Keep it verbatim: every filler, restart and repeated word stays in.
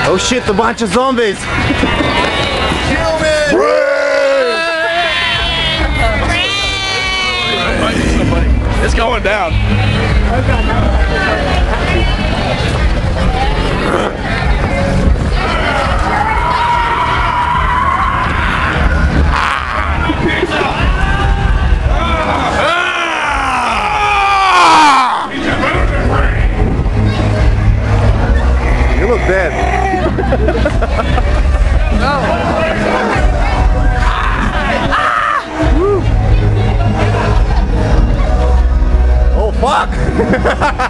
Oh shit, the bunch of zombies! Kill me! It's going down. You look dead. No. Oh fuck!